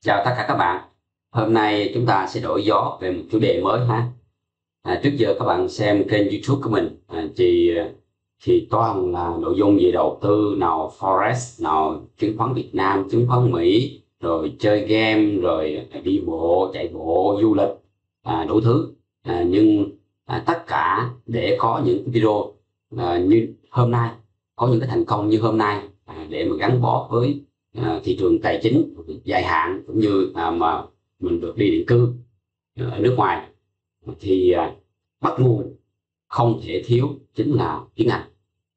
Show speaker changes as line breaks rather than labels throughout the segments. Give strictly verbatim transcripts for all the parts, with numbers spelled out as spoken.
Chào tất cả các bạn. Hôm nay chúng ta sẽ đổi gió về một chủ đề mới ha. À, trước giờ các bạn xem kênh YouTube của mình à, thì thì toàn là nội dung về đầu tư, nào forex, nào chứng khoán Việt Nam, chứng khoán Mỹ, rồi chơi game, rồi đi bộ, chạy bộ, du lịch, à, đủ thứ. À, nhưng à, tất cả để có những video à, như hôm nay, có những cái thành công như hôm nay à, để mà gắn bó với à, thị trường tài chính dài hạn, cũng như à, mà mình được đi định cư ở nước ngoài, thì à, bắt nguồn không thể thiếu chính là tiếng Anh.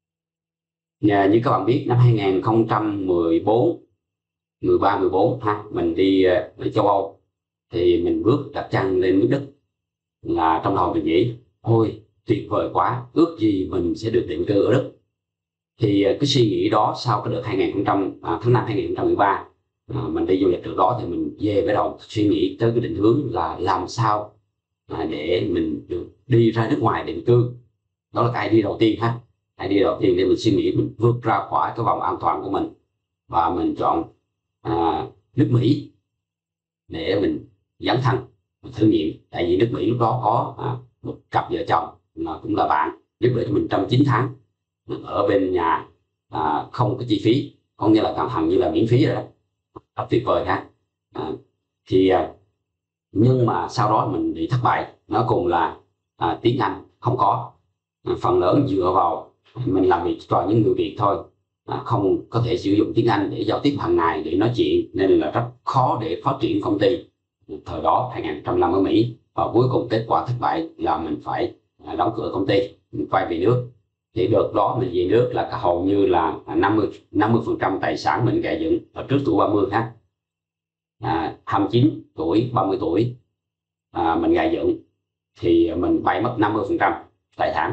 Nhà, như các bạn biết, năm hai không một bốn, mười ba, mười bốn ha, mình đi uh, châu Âu, thì mình bước đặt chân lên nước Đức, là trong đầu mình nghĩ thôi tuyệt vời quá, ước gì mình sẽ được định cư ở Đức. Thì uh, cái suy nghĩ đó sau cái đợt hai không à, tháng năm hai không một ba à, mình đi du lịch trước đó, thì mình về bắt đầu suy nghĩ tới cái định hướng là làm sao à, để mình được đi ra nước ngoài định cư. Đó là cái idea đầu tiên ha, idea đầu tiên để mình suy nghĩ mình vượt ra khỏi cái vòng an toàn của mình, và mình chọn à, nước Mỹ để mình dấn thân thử nghiệm. Tại vì nước Mỹ lúc đó có à, một cặp vợ chồng mà cũng là bạn giúp đỡ cho mình trong chín tháng ở bên nhà à, không có chi phí, có nghĩa là gần hẳn như là miễn phí rồi đó, rất tuyệt vời ha. À, thì à, nhưng mà sau đó mình bị thất bại, nó cùng là à, tiếng Anh không có, à, phần lớn dựa vào mình làm việc cho những người Việt thôi, à, không có thể sử dụng tiếng Anh để giao tiếp hàng ngày, để nói chuyện, nên là rất khó để phát triển công ty thời đó hai không năm ở Mỹ. Và cuối cùng kết quả thất bại là mình phải à, đóng cửa công ty, mình quay về nước. Thì đợt đó mình về nước là hầu như là năm mươi phần trăm tài sản mình gây dựng ở trước tuổi ba mươi ha. À, hai mươi chín tuổi, ba mươi tuổi à, mình gây dựng, thì mình bay mất năm mươi phần trăm tài sản.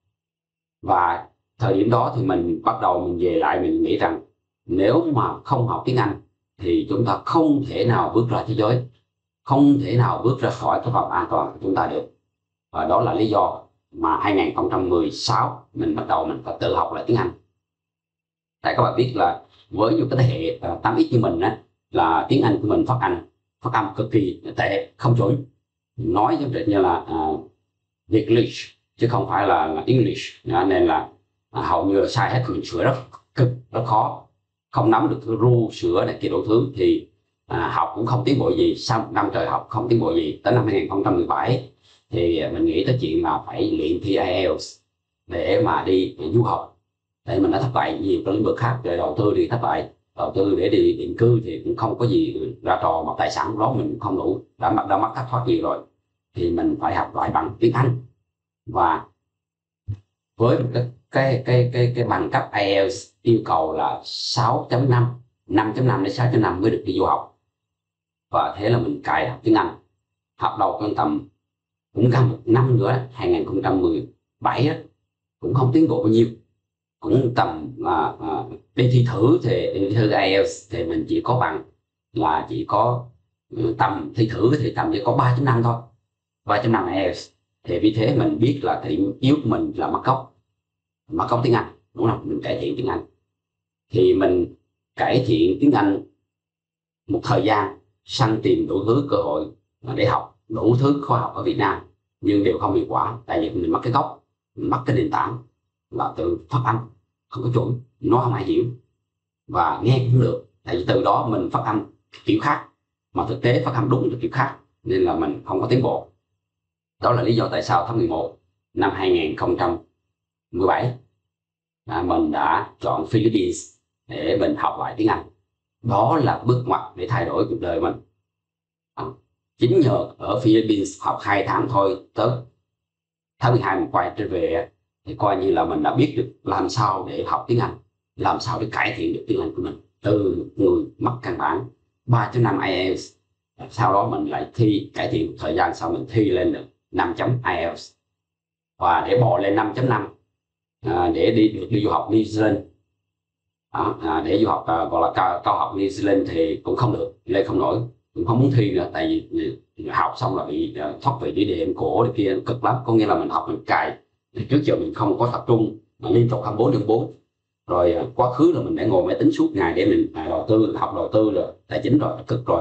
Và thời điểm đó thì mình bắt đầu mình về lại, mình nghĩ rằng nếu mà không học tiếng Anh thì chúng ta không thể nào bước ra thế giới, không thể nào bước ra khỏi cái vòng an toàn của chúng ta được. Và đó là lý do mà hai không một sáu mình bắt đầu mình phải tự học lại tiếng Anh. Tại các bạn biết là với những cái thế hệ tám x như mình á, là tiếng Anh của mình phát âm phát âm cực kỳ tệ, không chuẩn, nói giống như là uh, English chứ không phải là, là English, nên là à, hầu như là sai hết. Mình sửa rất cực, rất khó, không nắm được cái ru sửa này kia đủ thứ, thì à, học cũng không tiến bộ gì. Sau năm trời học không tiến bộ gì, tới năm hai không một bảy thì mình nghĩ tới chuyện là phải luyện thi ai eo để mà đi du học. Tại mình đã thất bại nhiều trong lĩnh vực khác rồi, đầu tư thì thất bại, đầu tư để đi định cư thì cũng không có gì ra trò, mà tài sản đó mình không đủ, đã mất đã mất thất thoát nhiều rồi, thì mình phải học lại bằng tiếng Anh. Và với một cái cái cái cái cái bằng cấp ai eo yêu cầu là sáu chấm năm, năm chấm năm đến sáu chấm năm mới được đi du học. Và thế là mình cài học tiếng Anh, học đầu con tầm cũng gần một năm nữa, hai không một bảy đó, cũng không tiến bộ bao nhiêu, cũng tầm à, à, đi thi thử thì đi thi ai eo thì mình chỉ có bằng là chỉ có tầm thi thử thì tầm chỉ có ba chấm năm thôi, ba chấm năm ai eo. Thì vì thế mình biết là cái điểm yếu của mình là mất gốc, mất gốc tiếng Anh, đúng không? Mình cải thiện tiếng Anh, thì mình cải thiện tiếng Anh một thời gian, săn tìm đủ thứ cơ hội để học đủ thứ khoa học ở Việt Nam, nhưng đều không hiệu quả. Tại vì mình mất cái gốc, mình mất cái nền tảng là từ phát âm không có chuẩn, nói không ai hiểu, và nghe cũng được. Tại vì từ đó mình phát âm kiểu khác, mà thực tế phát âm đúng là kiểu khác, nên là mình không có tiến bộ. Đó là lý do tại sao tháng mười một năm hai không một bảy à, mình đã chọn Philippines để mình học lại tiếng Anh. Đó là bước ngoặt để thay đổi cuộc đời mình. À, chính nhờ ở Philippines học hai tháng thôi, tới tháng mười hai mình quay trở về, thì coi như là mình đã biết được làm sao để học tiếng Anh, làm sao để cải thiện được tiếng Anh của mình, từ người mất căn bản ba chấm năm ai eo. Sau đó mình lại thi, cải thiện một thời gian sau mình thi lên được năm chấm ai eo, và để bò lên năm chấm năm à, để đi được đi du học New Zealand. Đó, à, để du học à, gọi là cao, cao học New Zealand thì cũng không được, lên không nổi, cũng không muốn thi nữa. Tại vì học xong là bị uh, thoát vị đĩa đệm cổ này kia, cực lắm. Có nghĩa là mình học mình cài, trước giờ mình không có tập trung, mà liên tục hai mươi bốn trên bốn. Rồi uh, quá khứ là mình đã ngồi máy tính suốt ngày để mình uh, đầu tư, học đầu tư rồi tài chính rồi, cực rồi.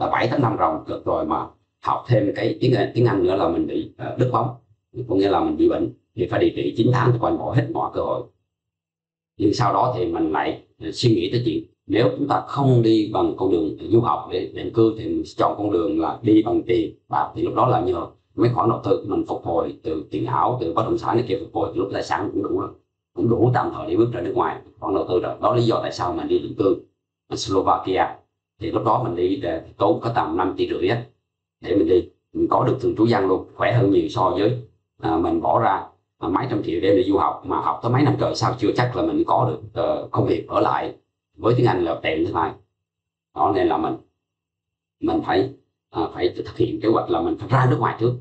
là bảy tám năm rồi cực rồi mà học thêm cái tiếng tiếng Anh nữa là mình bị uh, đứt bóng, có nghĩa là mình bị bệnh thì phải điều trị chín tháng thì coi bỏ hết mọi cơ hội. Nhưng sau đó thì mình lại suy nghĩ tới chuyện nếu chúng ta không đi bằng con đường du học để định cư thì mình chọn con đường là đi bằng tiền bạc, thì lúc đó là nhờ mấy khoản đầu tư mình phục hồi từ tiền ảo, từ bất động sản này kia phục hồi, lúc tài sản cũng đủ rồi, cũng đủ tạm thời để bước ra nước ngoài khoản đầu tư rồi. Đó là lý do tại sao mình đi định cư ở Slovakia. Thì lúc đó mình đi để tốn có tầm năm tỷ rưỡi á để mình đi, mình có được thường trú dân luôn, khỏe hơn nhiều so với à, mình bỏ ra à, mấy trăm triệu để đi du học mà học tới mấy năm trời sao chưa chắc là mình có được uh, công việc ở lại với tiếng Anh là tệ thế này. Đó nên là mình mình phải à, phải thực hiện kế hoạch là mình phải ra nước ngoài trước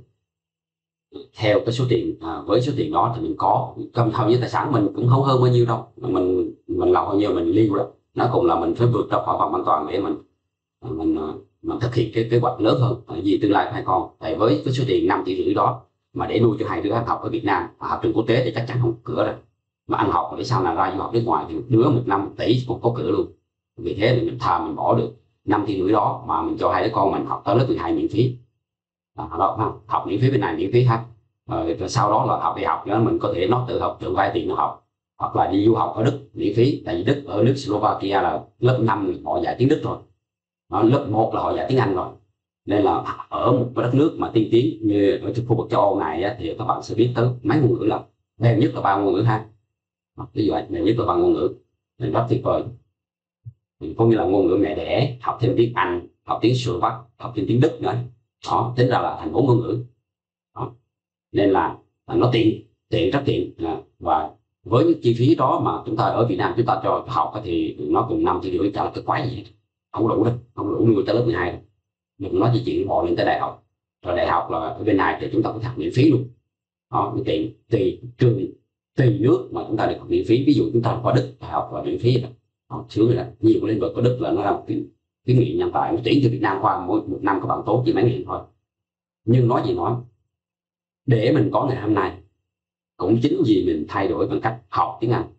theo cái số tiền à, với số tiền đó thì mình có cầm hầu như tài sản mình cũng không hơn bao nhiêu đâu, mình mình làm bao nhiêu mình liêu rồi, nó cùng là mình phải vượt ra khỏi vòng an toàn để mình mình mình thực hiện cái kế hoạch lớn hơn vì tương lai của hai con. Tại với cái số tiền năm tỷ rưỡi đó mà để nuôi cho hai đứa học ở Việt Nam học trường quốc tế thì chắc chắn không cửa rồi, mà ăn học để sau này ra du học nước ngoài thì đứa một năm một tỷ cũng có cửa luôn. Vì thế thì mình thà mình bỏ được năm tỷ rưỡi đó mà mình cho hai đứa con mình học tới lớp mười hai miễn phí. À, đó, không? Học miễn phí bên này miễn phí hết, rồi, rồi sau đó là học đại học nữa mình có thể nó tự học tự vay tiền nó học, hoặc là đi du học ở Đức miễn phí, tại vì Đức ở nước Slovakia là lớp năm họ dạy tiếng Đức rồi, đó, lớp một là họ dạy tiếng Anh rồi. Nên là ở một cái đất nước mà tiên tiến như ở khu vực châu Âu này á, thì các bạn sẽ biết tới mấy ngôn ngữ, là đều nhất là ba ngôn ngữ ha, ví dụ đều nhất là ba ngôn ngữ nên rất tuyệt vời. Có nghĩa là ngôn ngữ mẹ đẻ, học thêm tiếng Anh, học tiếng Slovak, học thêm tiếng Đức nữa, đó tính ra là thành bốn ngôn ngữ. Đó. Nên là, là nó tiện tiện rất tiện à, và với những chi phí đó mà chúng ta ở Việt Nam chúng ta cho học thì nó cùng năm tỷ rưỡi, chả là cái quái gì không đủ đâu, không đủ nuôi tới lớp mười hai đâu. Đừng nói gì chuyện bỏ lên tới đại học, rồi đại học là ở bên này thì chúng ta có học miễn phí luôn. Đó, tiện tùy trường tùy nước mà chúng ta được học miễn phí, ví dụ chúng ta qua Đức đại học là miễn phí rồi. Đó, sướng là nhiều lĩnh vực của Đức là nó là cái cái nghị nhân tài, tuyển từ Việt Nam qua mỗi một năm các bạn tốn chỉ mấy nghìn thôi. Nhưng nói gì nói, để mình có ngày hôm nay cũng chính vì mình thay đổi bằng cách học tiếng Anh,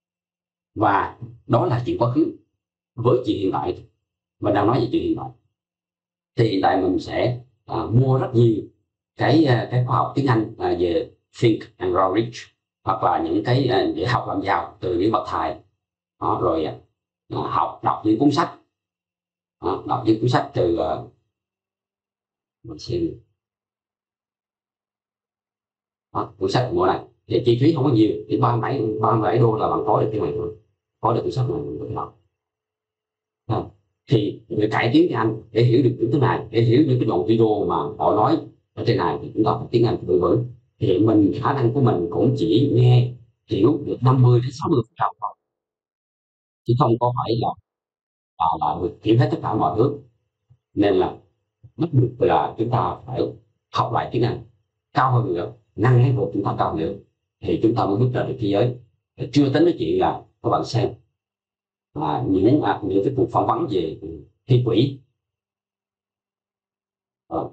và đó là chuyện quá khứ. Với chuyện hiện tại mình đang nói về chuyện hiện tại thì hiện tại mình sẽ à, mua rất nhiều cái cái khóa học tiếng Anh à, về Think and Grow Rich, hoặc là những cái à, để học làm giàu từ những bậc thầy. Đó, rồi à, học đọc những cuốn sách, đó, đọc những cuốn sách từ à, mình xem đó, cuốn sách của này thì chi phí không có nhiều, chỉ ba mấy ba bảy đô là bạn có được cái này thôi, có được cuốn sách này mình học. À, thì để cải tiến tiếng Anh, để hiểu được những thứ này, để hiểu những cái đoạn video mà họ nói ở trên này thì chúng ta phải tiếng Anh từ vựng. Thì mình khả năng của mình cũng chỉ nghe hiểu được năm mươi đến sáu mươi phần trăm thôi, chứ không có phải là à, là được hiểu hết tất cả mọi thứ. Nên là bắt buộc là chúng ta phải học lại tiếng Anh cao hơn nữa, nâng level chúng ta cao nữa thì chúng ta mới bước ra được thế giới. Chưa tính cái chuyện là các bạn xem à, những à, những cái cuộc phỏng vấn về thi quỹ. Ờ,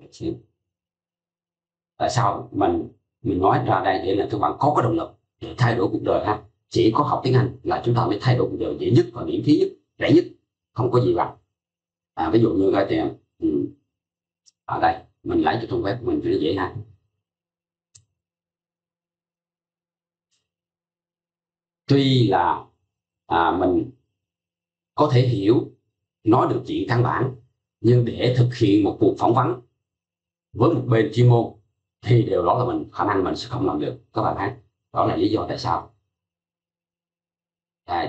tại sao mình mình nói ra đây để là các bạn có cái động lực để thay đổi cuộc đời ha. Chỉ có học tiếng Anh là chúng ta mới thay đổi cuộc đời dễ nhất và miễn phí nhất, rẻ nhất, không có gì bằng. À, ví dụ như cái thì ừ, ở đây mình lấy cho trang web của mình cho nó dễ ha. Tuy là à, mình có thể hiểu nói được chuyện căn bản, nhưng để thực hiện một cuộc phỏng vấn với một bên chuyên môn thì điều đó là mình khả năng mình sẽ không làm được các bạn ha. Đó là lý do tại sao. Đấy.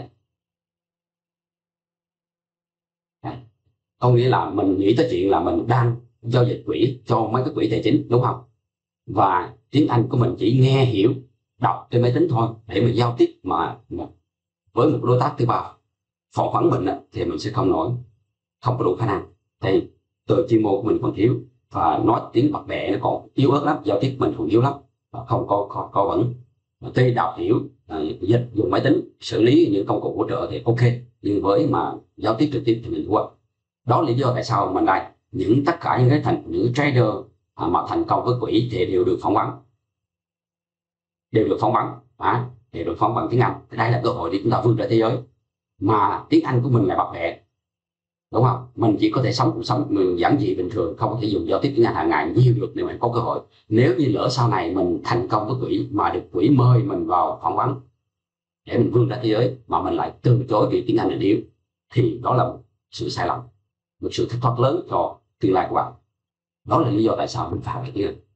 Đấy. Có nghĩa là mình nghĩ tới chuyện là mình đang giao dịch quỹ cho mấy cái quỹ tài chính, đúng không? Và tiếng Anh của mình chỉ nghe hiểu đọc trên máy tính thôi, để mình giao tiếp mà, mà với một đối tác thứ ba phỏng vấn mình thì mình sẽ không nổi, không có đủ khả năng. Thì từ chuyên môn của mình còn thiếu, và nói tiếng bập bẹ nó còn yếu ớt lắm, giao tiếp mình còn yếu lắm, không có có, có vững. Tuy đọc hiểu à, dịch dùng máy tính xử lý những công cụ hỗ trợ thì ok, nhưng với mà giao tiếp trực tiếp thì mình thua. Đó là lý do tại sao mình đây những tất cả những cái thành những trader à, mà thành công với quỹ thì đều được phỏng vấn, đều được phỏng vấn à, đều được phỏng vấn tiếng Anh. Đây là cơ hội để chúng ta vươn ra thế giới, mà tiếng Anh của mình là bập bẹ. đúng không? Mình chỉ có thể sống cuộc sống mình giản dị bình thường, không có thể dùng giao tiếp tiếng Anh hàng ngày nhiều được để mình có cơ hội. Nếu như lỡ sau này mình thành công với quỹ mà được quỹ mời mình vào phỏng vấn để mình vươn ra thế giới mà mình lại từ chối vì tiếng Anh là yếu, thì đó là một sự sai lầm, một sự thất thoát lớn cho tương lai của bạn. Đó là lý do tại sao mình phải học tiếng Anh.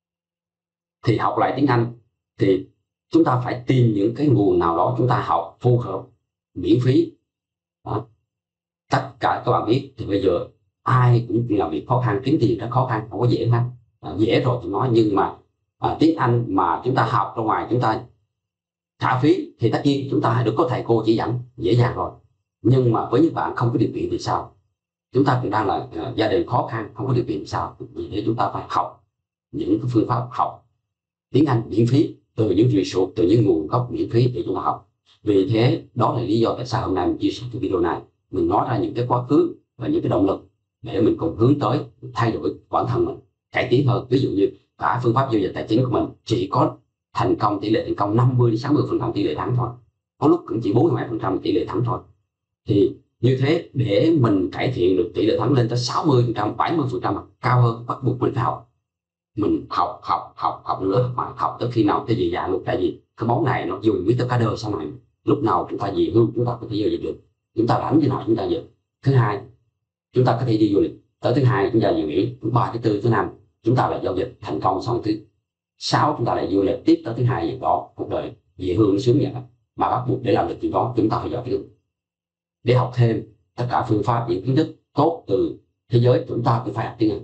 Thì học lại tiếng Anh thì chúng ta phải tìm những cái nguồn nào đó chúng ta học phù hợp, miễn phí. Đó. Tất cả các bạn biết thì bây giờ ai cũng làm việc khó khăn, kiếm tiền rất khó khăn, không có dễ lắm. À, dễ rồi tôi nói, nhưng mà à, tiếng Anh mà chúng ta học ra ngoài chúng ta trả phí thì tất nhiên chúng ta được có thầy cô chỉ dẫn dễ dàng rồi. Nhưng mà với những bạn không có điều kiện thì sao? Chúng ta cũng đang là uh, gia đình khó khăn, không có điều kiện thì sao? Vì thế chúng ta phải học những cái phương pháp học tiếng Anh miễn phí từ những resource, từ những nguồn gốc miễn phí để chúng ta học. Vì thế đó là lý do tại sao hôm nay mình chia sẻ cái video này, mình nói ra những cái quá khứ và những cái động lực để mình cùng hướng tới thay đổi bản thân mình, cải tiến hơn. Ví dụ như cả phương pháp giao dịch tài chính của mình chỉ có thành công, tỷ lệ thành công năm mươi đến sáu mươi phần trăm tỷ lệ thắng thôi, có lúc cũng chỉ bốn mươi phần trăm tỷ lệ thắng thôi. Thì như thế để mình cải thiện được tỷ lệ thắng lên tới sáu mươi phần trăm, bảy mươi phần trăm cao hơn, bắt buộc mình phải học. Mình học học học học nữa mà học tới khi nào tới về già luôn. Tại vì cái món này nó dùng biết tới cả đời sau này, lúc nào chúng ta về hưu chúng ta có thể giao dịch được, chúng ta rảnh như nào chúng ta dịch. Thứ hai, chúng ta có thể đi du lịch, tới thứ hai chúng ta về nghỉ, thứ ba, thứ tư, thứ năm chúng ta lại giao dịch thành công, xong thứ sáu chúng ta lại du lịch tiếp, tới thứ hai gì đó cuộc đời về hưu nó sướng vậy. Mà bắt buộc để làm được chuyện đó chúng ta phải giỏi tiếng, để học thêm tất cả phương pháp, những kiến thức tốt từ thế giới chúng ta cũng phải học tiếng Anh.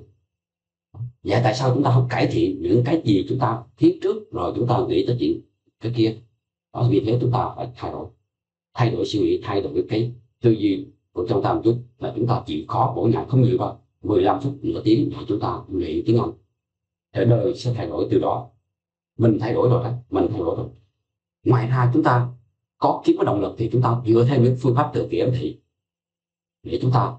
Vậy tại sao chúng ta không cải thiện những cái gì chúng ta thiếu trước rồi chúng ta nghĩ tới chuyện cái kia? Đó, vì thế chúng ta phải thay đổi, thay đổi suy nghĩ, thay đổi cái tư duy của chúng ta một chút, là chúng ta chịu khó mỗi ngày không nhiều đâu, mười lăm phút nửa tiếng để chúng ta luyện tiếng Anh, để đời sẽ thay đổi từ đó. Mình thay đổi rồi đó, mình thay đổi rồi. Ngoài ra chúng ta có kiếm có động lực thì chúng ta dựa thêm những phương pháp tự kỷ ám thị để chúng ta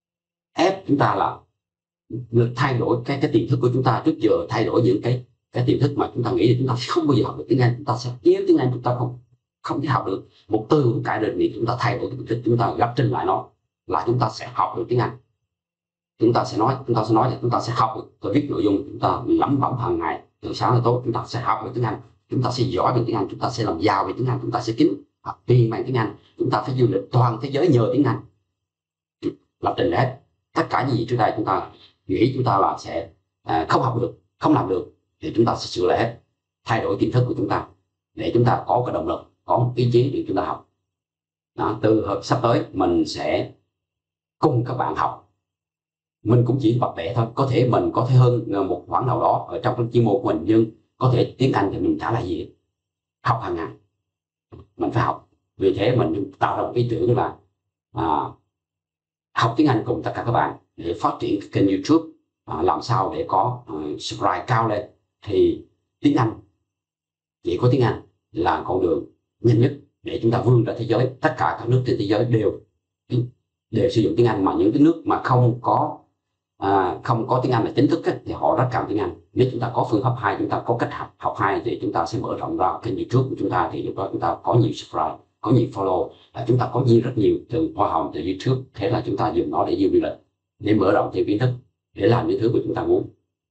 ép chúng ta là thay đổi cái cái tiềm thức của chúng ta. Trước giờ thay đổi những cái cái tiềm thức mà chúng ta nghĩ là chúng ta không bao giờ học được tiếng Anh, chúng ta sẽ kiếm tiếng Anh chúng ta không không thể học được một từ cũng cãi được, thì chúng ta thay đổi cái tiềm thức, chúng ta gấp trên lại nó là chúng ta sẽ học được tiếng Anh. Chúng ta sẽ nói chúng ta sẽ nói là chúng ta sẽ học được, tôi viết nội dung chúng ta lẩm bẩm hàng ngày từ sáng đến tối, chúng ta sẽ học được tiếng Anh, chúng ta sẽ giỏi về tiếng Anh, chúng ta sẽ làm giàu về tiếng Anh, chúng ta sẽ kiếm tiền bằng tiếng Anh, chúng ta phải du lịch toàn thế giới nhờ tiếng Anh. Lập trình hết tất cả những gì trước đây chúng ta nghĩ chúng ta là sẽ à, không học được, không làm được, thì chúng ta sẽ sửa lại hết, thay đổi tiềm thức của chúng ta để chúng ta có cái động lực, có một ý chí để chúng ta học. Đó, từ hợp sắp tới mình sẽ cùng các bạn học. Mình cũng chỉ bập bẹ thôi, có thể mình có thể hơn một khoảng nào đó ở trong cái chuyên môn của mình, nhưng có thể tiếng Anh thì mình trả lại gì học hàng ngày mình phải học. Vì thế mình tạo ra một ý tưởng là à, học tiếng Anh cùng tất cả các bạn để phát triển kênh YouTube, à, làm sao để có uh, subscribe cao lên. Thì tiếng Anh, chỉ có tiếng Anh là con đường nhanh nhất để chúng ta vươn ra thế giới. Tất cả các nước trên thế giới đều đều sử dụng tiếng Anh, mà những cái nước mà không có à, không có tiếng Anh là chính thức ấy, thì họ rất cần tiếng Anh. Nếu chúng ta có phương pháp hay, chúng ta có cách học học hay, thì chúng ta sẽ mở rộng ra kênh YouTube của chúng ta, thì lúc đó chúng ta có nhiều subscribe, có nhiều follow, là chúng ta có nhiều rất nhiều từ hoa hồng từ YouTube. Thế là chúng ta dùng nó để du lịch, để mở rộng thêm kiến thức, để làm những thứ mà chúng ta muốn.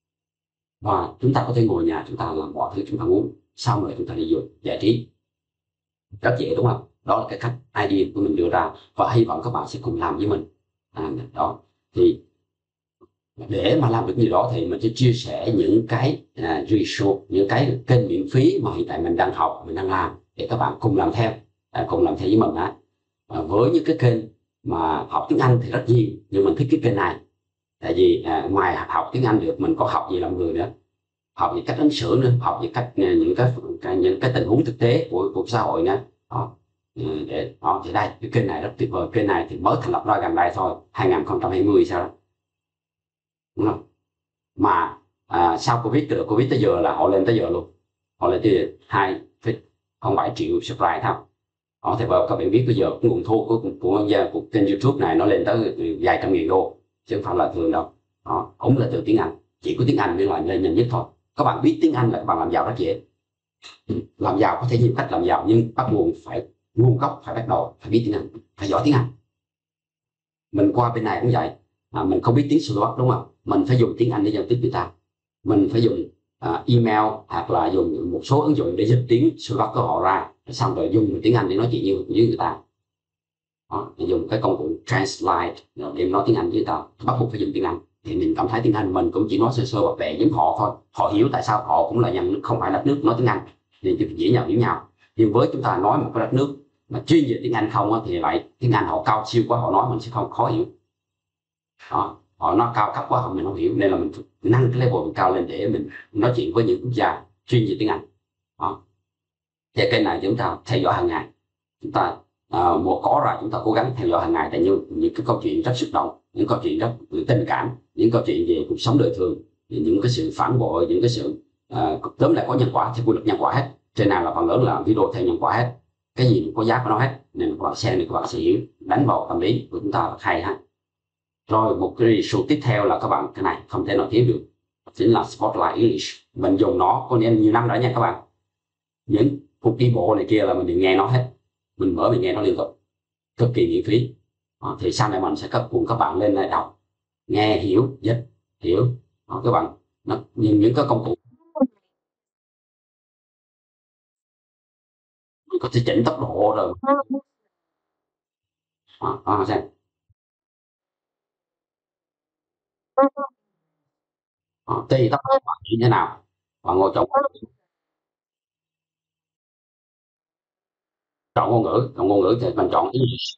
Và chúng ta có thể ngồi nhà chúng ta làm mọi thứ chúng ta muốn, sau này chúng ta đi du lịch giải trí rất dễ, đúng không? Đó là cái cách idea của mình đưa ra, và hy vọng các bạn sẽ cùng làm với mình. À, đó thì để mà làm được như đó thì mình sẽ chia sẻ những cái uh, resource, những cái kênh miễn phí mà hiện tại mình đang học, mình đang làm, để các bạn cùng làm theo, à, cùng làm theo với mình á. À, với những cái kênh mà học tiếng Anh thì rất nhiều, nhưng mình thích cái kênh này tại vì à, ngoài học tiếng Anh được, mình có học gì làm người nữa, học những cách ứng xử nữa, học những cách những cái những cái tình huống thực tế của cuộc xã hội nữa. Đó. Để đó, thì đây cái kênh này rất tuyệt vời. Kênh này thì mới thành lập ra gần đây thôi, hai không hai không sao đó, đúng không? Mà à, sau Covid, từ Covid tới giờ là họ lên tới giờ luôn, họ lên tới hai phẩy không bảy triệu subscribe thôi. Họ thì các bạn biết bây giờ nguồn thu của của, của kênh YouTube này nó lên tới vài trăm nghìn đô, chứ không phải là thường đâu. Đó, cũng là từ tiếng Anh, chỉ có tiếng Anh mới là lên nhanh nhất thôi. Các bạn biết tiếng Anh là các bạn làm giàu rất dễ. Làm giàu có thể nhiều cách làm giàu, nhưng bắt nguồn phải nguồn gốc phải bắt đầu phải biết tiếng Anh, phải giỏi tiếng Anh. Mình qua bên này cũng vậy, à, mình không biết tiếng Slovak đúng không, mình phải dùng tiếng Anh để giao tiếp với ta, mình phải dùng à, email hoặc là dùng một số ứng dụng để dịch tiếng Slovak của họ ra, xong rồi dùng tiếng Anh để nói chuyện với, với người ta. Đó, dùng cái công cụ Translate để nói tiếng Anh với người ta, bắt buộc phải dùng tiếng Anh. Thì mình cảm thấy tiếng Anh mình cũng chỉ nói sơ sơ bập bẹ giống họ thôi, họ hiểu tại sao họ cũng là dân không phải đất nước nói tiếng Anh, thì dễ nhau hiểu nhau. Nhưng với chúng ta nói một cái đất nước mà chuyên về tiếng Anh không á, thì lại tiếng Anh họ cao siêu quá, họ nói mình sẽ không khó hiểu. Đó, họ nói cao cấp quá mình không hiểu, nên là mình nâng cái level mình cao lên để mình nói chuyện với những quốc gia chuyên về tiếng Anh. Đó. Thì kênh này chúng ta theo dõi hàng ngày, chúng ta à, một có ra chúng ta cố gắng theo dõi hàng ngày, tại những những cái câu chuyện rất xúc động, những câu chuyện rất tình cảm, những câu chuyện về cuộc sống đời thường, những cái sự phản bội, những cái sự à, tóm lại có nhân quả, theo quy luật nhân quả hết. Trên này là phần lớn là video theo nhân quả hết, cái gì có giá của nó hết, nên các bạn xem thì các bạn sẽ hiểu, đánh vào tâm lý của chúng ta là hay ha. Rồi một cái số tiếp theo là các bạn, cái này không thể nào thiếu được, chính là Spotlight English. Mình dùng nó có nên nhiều năm rồi nha các bạn, những cuộc đi bộ này kia là mình đều nghe nó hết, mình mở mình nghe nó liên tục, cực kỳ miễn phí. Đó, thì sau này mình sẽ cấp cùng các bạn lên này đọc, nghe hiểu, dịch hiểu. Đó, các bạn nó nhìn những cái công cụ có thể chỉnh tốc độ rồi. Đó, đó xem. Đó, tùy tốc độ bạn như thế nào, bạn ngồi chọn chọn ngôn ngữ, chọn ngôn ngữ thì mình chọn English.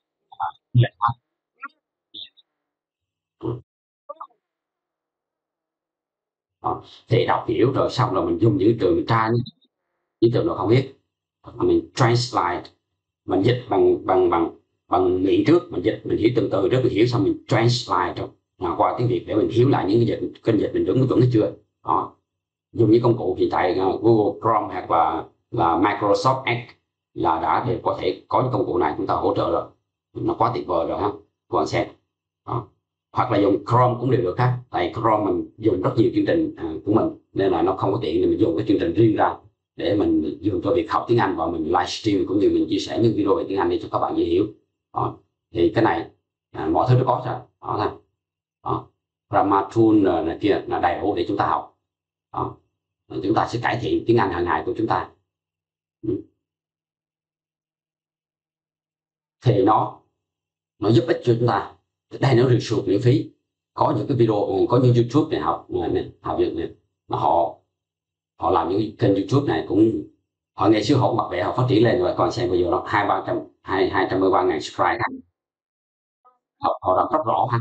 Đó, thì đọc hiểu rồi xong rồi mình dùng những từ mình tra những từ nó không biết, mình translate, mình dịch bằng bằng bằng bằng miệng trước, mình dịch mình hiểu từng từ trước, mình hiểu xong mình translate rồi à, qua tiếng Việt để mình hiểu lại những cái dịch kênh dịch mình đúng có chuẩn hay chưa. Đó. Dùng những công cụ hiện tại uh, Google Chrome hoặc là là Microsoft Edge là đã để có thể có những công cụ này chúng ta hỗ trợ rồi, nó quá tuyệt vời rồi ha, các bạn xem. Đó. Hoặc là dùng Chrome cũng đều được ha, tại Chrome mình dùng rất nhiều chương trình uh, của mình nên là nó không có tiện, thì mình dùng cái chương trình riêng ra để mình dùng cho việc học tiếng Anh, và mình livestream cũng như mình chia sẻ những video về tiếng Anh để cho các bạn dễ hiểu. Đó. Thì cái này à, mọi thứ nó có rồi đó thôi. Đó. Grammar tool này kia là đầy đủ để chúng ta học. Đó. Chúng ta sẽ cải thiện tiếng Anh hàng ngày của chúng ta. Ừ. Thì nó nó giúp ích cho chúng ta. Đây nó resource miễn phí, có những cái video, có những YouTube này học này, học việc này mà họ họ làm những kênh YouTube này cũng, họ ngày xưa họ bật bẹ họ phát triển lên rồi, còn xem bây giờ nó hai ba trăm hai hai trăm mươi ba ngàn subscribe ha. Họ, họ làm rất rõ ha.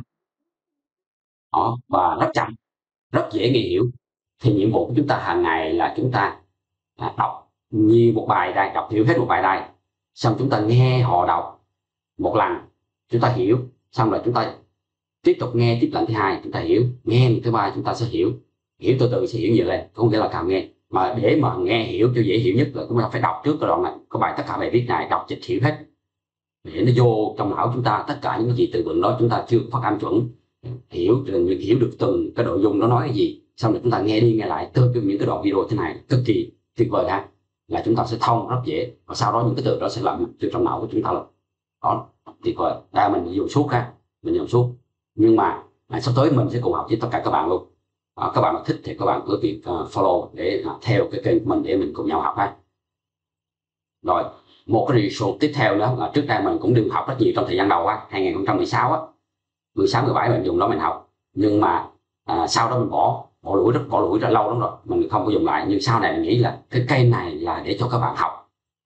Đó, và rất chậm, rất dễ nghe hiểu. Thì nhiệm vụ của chúng ta hàng ngày là chúng ta à, đọc như một bài đây, đọc hiểu hết một bài đây, xong chúng ta nghe họ đọc một lần, chúng ta hiểu, xong rồi chúng ta tiếp tục nghe tiếp lần thứ hai chúng ta hiểu, nghe lần thứ ba chúng ta sẽ hiểu, hiểu từ từ sẽ hiểu nhiều lên, không nghĩa là càng nghe mà để mà nghe hiểu cho dễ hiểu nhất là chúng ta phải đọc trước cái đoạn này, có bài tất cả bài viết này đọc dịch hiểu hết để nó vô trong não chúng ta, tất cả những cái gì từ vựng đó chúng ta chưa phát âm chuẩn, hiểu rồi hiểu được từng cái nội dung nó nói cái gì, xong rồi chúng ta nghe đi nghe lại từ những cái đoạn video thế này cực kỳ tuyệt vời ha, là chúng ta sẽ thông rất dễ, và sau đó những cái từ đó sẽ làm từ trong não của chúng ta luôn. Đó tuyệt vời, đây mình dùng suốt ha, mình dùng suốt. Nhưng mà à, sắp tới mình sẽ cùng học với tất cả các bạn luôn. À, các bạn mà thích thì các bạn cứ việc uh, follow để uh, theo cái kênh của mình để mình cùng nhau học ha. Rồi một cái resource tiếp theo nữa là trước đây mình cũng đừng học rất nhiều trong thời gian đầu á, hai không một sáu á, mười sáu mười bảy mình dùng đó mình học, nhưng mà à, sau đó mình bỏ bỏ lũi rất bỏ lũi ra lâu lắm rồi, mình không có dùng lại. Nhưng sau này mình nghĩ là cái kênh này là để cho các bạn học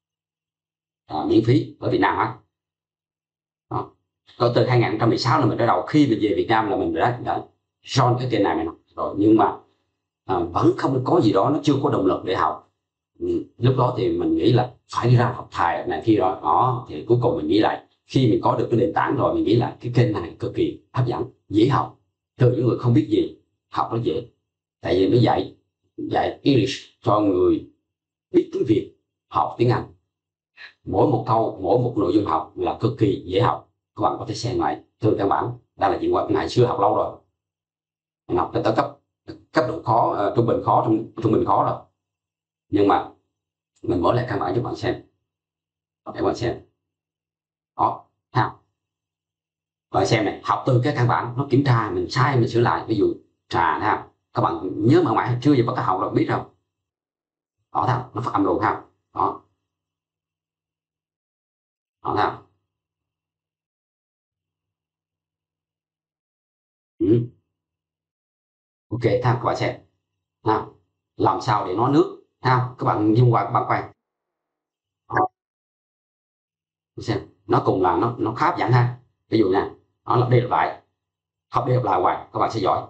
à, miễn phí ở Việt Nam á. Đó. Rồi từ hai không một sáu là mình bắt đầu, khi mình về Việt Nam là mình đã, đã join cái kênh này mình học rồi, nhưng mà à, vẫn không có gì đó, nó chưa có động lực để học. Ừ, lúc đó thì mình nghĩ là phải đi ra học thầy này kia rồi đó, thì cuối cùng mình nghĩ lại, khi mình có được cái nền tảng rồi mình nghĩ là cái kênh này cực kỳ hấp dẫn, dễ học, từ những người không biết gì học nó dễ, tại vì nó dạy dạy English cho người biết tiếng Việt học tiếng Anh, mỗi một câu mỗi một nội dung học là cực kỳ dễ học, các bạn có thể xem lại từ căn bản. Đây là chuyện qua ngày xưa học lâu rồi, mình học tới cấp cấp độ khó, uh, trung bình khó, trung, trung bình khó rồi, nhưng mà mình mở lại căn bản cho bạn xem để bạn xem. Đó ha. Các bạn xem này, học từ cái căn bản, nó kiểm tra mình sai mình sửa lại. Ví dụ trà thấy không, các bạn nhớ mà ngoại chưa gì bắt học đâu biết đâu, đó thấy không? Nó phát âm luôn ha, đó đó thấy không? Ừ. Ok, thấy không? Các bạn xem nào, làm sao để nó nước, thấy không? Các bạn dùng qua các bạn quay, đó, xem nó cùng là nó nó khác dạng ha. Ví dụ nha, nó lặp đi lặp lại, học đi học lại hoài các bạn sẽ giỏi.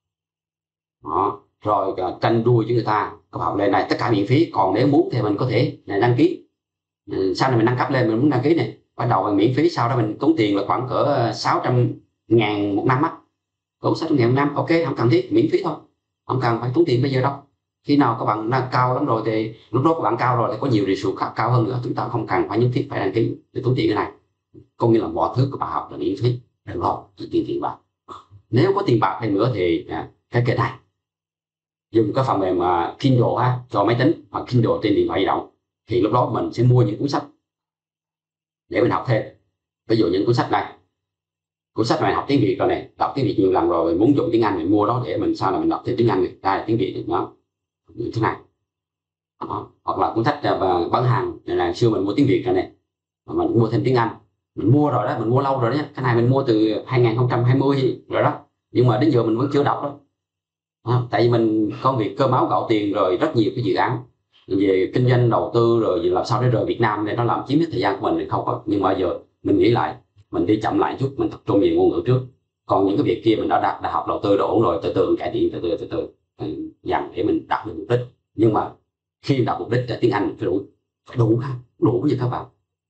Đó rồi uh, tranh đua với người ta, các bạn học lên này tất cả miễn phí, còn nếu muốn thì mình có thể này, đăng ký. Ừ, sau này mình nâng cấp lên mình muốn đăng ký này, bắt đầu mình miễn phí, sau đó mình tốn tiền là khoảng cỡ sáu trăm ngàn một năm á, tốn sáu trăm ngàn một năm, ok không cần thiết, miễn phí thôi, không cần phải tốn tiền bây giờ đâu. Khi nào các bạn đang cao lắm rồi thì lúc đó các bạn cao rồi thì có nhiều resource cao, cao hơn nữa, chúng ta không cần phải nhất thiết phải đăng ký để tốn tiền cái này. Có nghĩa là mọi thứ các bạn học là miễn phí, đừng lo chỉ tiền tiền bạc. Nếu có tiền bạc thêm nữa thì à, cái kênh này dùng cái phần mềm uh, Kindle ha, cho máy tính hoặc Kindle trên điện thoại di động, thì lúc đó mình sẽ mua những cuốn sách để mình học thêm. Ví dụ những cuốn sách này, cuốn sách này học tiếng Việt rồi này, đọc tiếng Việt nhiều lần rồi, mình muốn dùng tiếng Anh mình mua đó để mình sau này mình đọc thêm tiếng Anh này, đây là tiếng Việt được đó, như thế này. Đó. Hoặc là cuốn sách uh, bán hàng này là xưa mình mua tiếng Việt rồi này, mình mua thêm tiếng Anh, mình mua rồi đó, mình mua lâu rồi đó, cái này mình mua từ hai không hai không rồi đó, nhưng mà đến giờ mình vẫn chưa đọc đó. Đó. Tại vì mình công việc cơm áo gạo tiền rồi, rất nhiều cái dự án về kinh doanh đầu tư rồi làm sao để rời Việt Nam để nó làm chiếm hết thời gian của mình thì không có. Nhưng mà giờ mình nghĩ lại, mình đi chậm lại chút, mình tập trung về ngôn ngữ trước, còn những cái việc kia mình đã đạt, đã học đầu tư đã ổn rồi, từ từ cải thiện từ từ từ từ dần để mình đạt được mục đích. Nhưng mà khi đạt mục đích là tiếng Anh phải đủ, phải đủ ha, đủ như các bạn,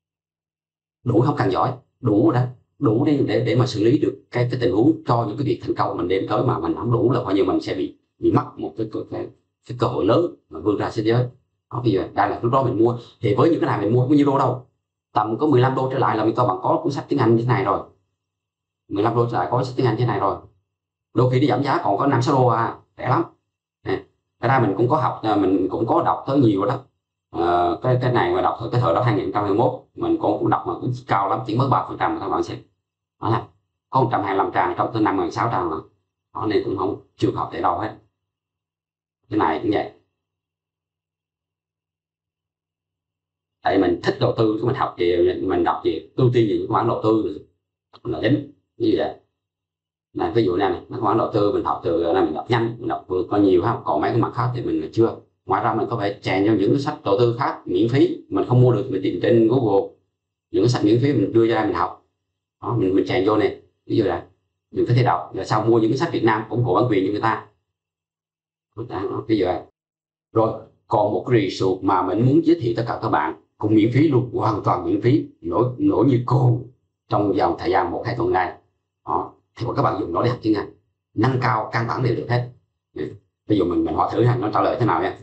đủ không cần giỏi, đủ đó, đủ để để để mà xử lý được cái cái tình huống cho những cái việc thành công mình đem tới, mà mình không đủ là coi như mình sẽ bị bị mất một cái cái, cái, cái cơ hội lớn mà vươn ra thế giới. Đó, bây giờ đây là lúc đó mình mua, thì với những cái này mình mua bao nhiêu đô đâu, tầm có mười lăm đô trở lại là mình cơ bản có cuốn sách tiếng Anh như thế này rồi, mười lăm đô trở lại có sách tiếng Anh như thế này rồi, đôi khi đi giảm giá còn có năm sáu đô à, rẻ lắm. Nè, cái ra mình cũng có học, mình cũng có đọc tới nhiều đó. Ờ, cái cái này mà đọc cái thời đó hai không hai mốt mình cũng, cũng đọc mà cũng cao lắm, chỉ mới ba phần trăm các bạn xem, đó là có một trăm hai mươi lăm trang trong tới năm nghìn sáu trăm mà, đó nên cũng không chưa học để đâu hết. Cái này cũng vậy, tại mình thích đầu tư, mình học thì mình đọc thì ưu tiên về những khoản đầu tư là chính như vậy. Này, ví dụ này, mấy khoản đầu tư mình học từ này mình đọc nhanh, mình đọc vừa có nhiều ha, còn mấy cái mặt khác thì mình chưa. Ngoài ra mình có thể chèn cho những cái sách đầu tư khác miễn phí, mình không mua được mình tìm trên Google, những cái sách miễn phí mình đưa ra mình học, đó, mình mình chèn vô này, ví dụ là mình có thể đọc rồi sau mua những cái sách Việt Nam ủng hộ bản quyền cho người ta, đó, ví dụ vậy. Rồi còn một cái resource mà mình muốn giới thiệu tất cả các bạn cũng miễn phí luôn, hoàn toàn miễn phí, nổi nổi như cồn trong vòng thời gian một hai tuần này, đó thì các bạn dùng nó để học tiếng Anh, nâng cao căn bản đều được hết. Ví dụ mình mình hỏi thử nó trả lời thế nào nha.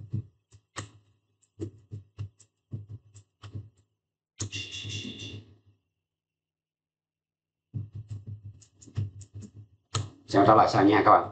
Xem trả lời sao nha các bạn.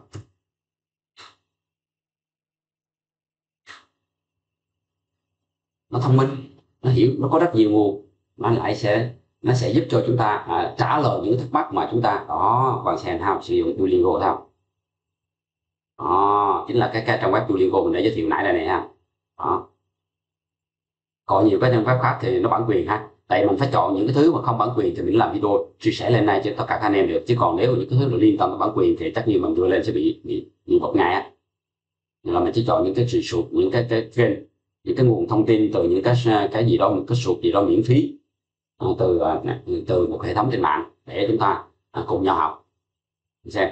Nó thông minh, nó hiểu, nó có rất nhiều nguồn, nó lại sẽ nó sẽ giúp cho chúng ta à, trả lời những thắc mắc mà chúng ta đó. Bạn xem ha, sử dụng Duolingo thấy không, đó chính là cái, cái trang web Duolingo mình đã giới thiệu nãy đây này ha. Đó, còn nhiều cái trang web khác thì nó bản quyền ha, tại mình phải chọn những cái thứ mà không bản quyền thì mình làm video chia sẻ lên này cho tất cả các anh em được, chứ còn nếu những cái thứ liên quan đến bản quyền thì tất nhiên mình đưa lên sẽ bị bị bị một ngày á. Nên là mình chỉ chọn những cái resource, những cái cái kênh, những cái nguồn thông tin từ những cái cái gì đó, một cái source gì đó miễn phí, à, từ à, từ một hệ thống trên mạng để chúng ta à, cùng nhau học xem.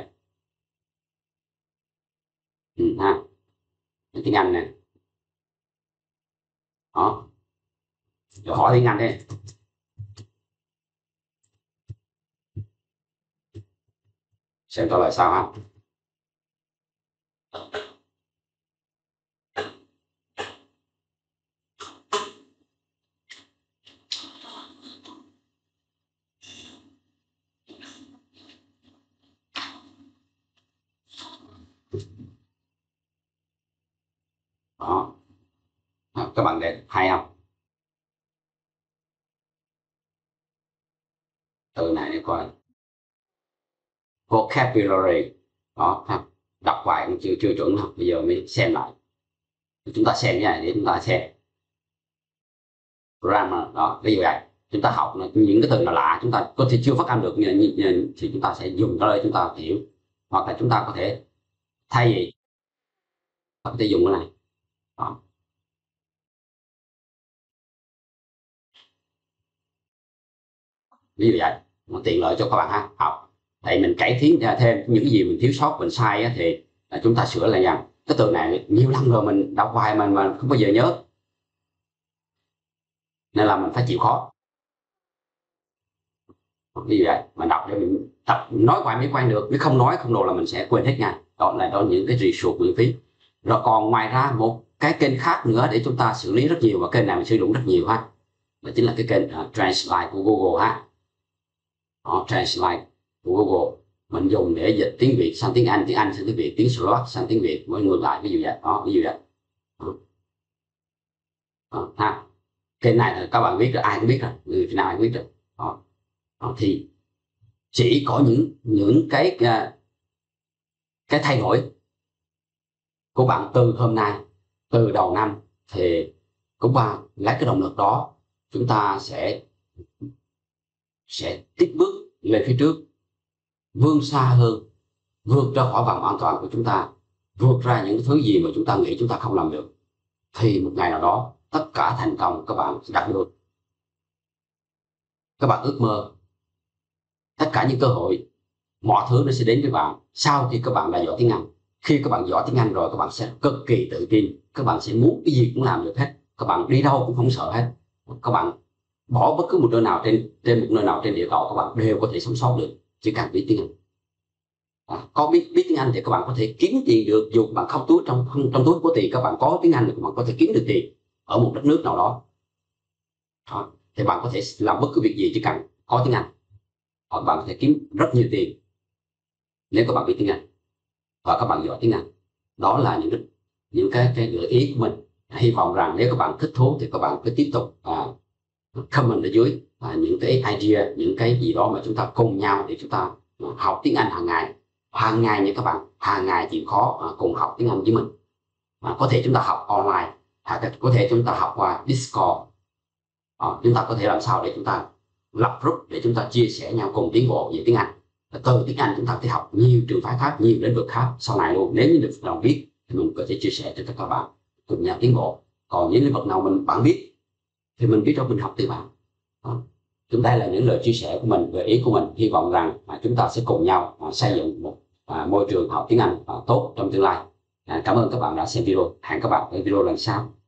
Ừ, ha, tiếng Anh nè, đó, rồi hỏi tiếng Anh đi. Xem trả lời sao ha. Đó, à, các bạn để hay không, từ này để coi. vocabulary đó ha. Đọc bài cũng chưa chưa chuẩn đâu, bây giờ mới xem lại, chúng ta xem như này để chúng ta xem grammar đó. Ví dụ vậy, chúng ta học những cái từ nào lạ chúng ta có thể chưa phát âm được thì chúng ta sẽ dùng nó để chúng ta hiểu, hoặc là chúng ta có thể thay vì có thể dùng cái này đó. Ví dụ vậy, nó tiện lợi cho các bạn ha học. Tại mình cải tiến thêm những cái gì mình thiếu sót, mình sai á, thì chúng ta sửa lại rằng cái từ này nhiều năm rồi mình đọc hoài mà mà không bao giờ nhớ, nên là mình phải chịu khó. Như vậy mình đọc để mình tập nói hoài mới quen được, nếu không nói không đồ là mình sẽ quên hết ngay. Đó là đó những cái resource miễn phí. Rồi còn ngoài ra một cái kênh khác nữa để chúng ta xử lý rất nhiều, và kênh này mình sử dụng rất nhiều ha, đó chính là cái kênh uh, Translate của Google ha. Đó, Translate của Google mình dùng để dịch tiếng Việt sang tiếng Anh, tiếng Anh sang tiếng Việt, tiếng Slovak sang tiếng Việt, với ngược lại, ví dụ vậy đó, ví dụ vậy đó. Đó, ha. Kênh này là các bạn biết rồi, ai cũng biết rồi, người Việt Nam ai cũng biết rồi đó. Đó, thì chỉ có những những cái cái thay đổi của bạn từ hôm nay, từ đầu năm, thì cũng ba lấy cái động lực đó chúng ta sẽ sẽ tiếp bước lên phía trước, vươn xa hơn, vượt ra khỏi vòng an toàn của chúng ta, vượt ra những thứ gì mà chúng ta nghĩ chúng ta không làm được, thì một ngày nào đó tất cả thành công các bạn sẽ đạt được. Các bạn ước mơ, tất cả những cơ hội, mọi thứ nó sẽ đến với bạn sau khi các bạn đã giỏi tiếng Anh. Khi các bạn giỏi tiếng Anh rồi, các bạn sẽ cực kỳ tự tin, các bạn sẽ muốn cái gì cũng làm được hết, các bạn đi đâu cũng không sợ hết, các bạn bỏ bất cứ một nơi nào trên trên một nơi nào trên địa cầu các bạn đều có thể sống sót được, chỉ cần biết tiếng Anh. À, có biết biết tiếng Anh thì các bạn có thể kiếm tiền được, dù bạn không túi trong không, trong túi có tiền, các bạn có tiếng Anh thì các bạn có thể kiếm được tiền ở một đất nước nào đó. Đó, thì bạn có thể làm bất cứ việc gì chỉ cần có tiếng Anh, hoặc bạn có thể kiếm rất nhiều tiền nếu các bạn biết tiếng Anh và các bạn giỏi tiếng Anh. Đó là những những cái cái gợi ý của mình. Hy vọng rằng nếu các bạn thích thú thì các bạn cứ tiếp tục à, comment ở dưới à, những cái idea, những cái gì đó mà chúng ta cùng nhau để chúng ta học tiếng Anh hàng ngày. Hàng ngày như các bạn, hàng ngày chịu khó à, cùng học tiếng Anh với mình. À, có thể chúng ta học online, à, có thể chúng ta học qua Discord. À, chúng ta có thể làm sao để chúng ta lập group để chúng ta chia sẻ nhau cùng tiến bộ về tiếng Anh. Từ tiếng Anh chúng ta có thể học nhiều trường phái khác, nhiều lĩnh vực khác sau này luôn. Nếu như được nào biết thì mình có thể chia sẻ cho tất cả các bạn cùng nhau tiến bộ. Còn những lĩnh vực nào mình bạn biết thì mình biết cho mình học từ bạn. Đó. Chúng ta là những lời chia sẻ của mình, gợi ý của mình. Hy vọng rằng à, chúng ta sẽ cùng nhau à, xây dựng một à, môi trường học tiếng Anh à, tốt trong tương lai. À, cảm ơn các bạn đã xem video. Hẹn các bạn ở video lần sau.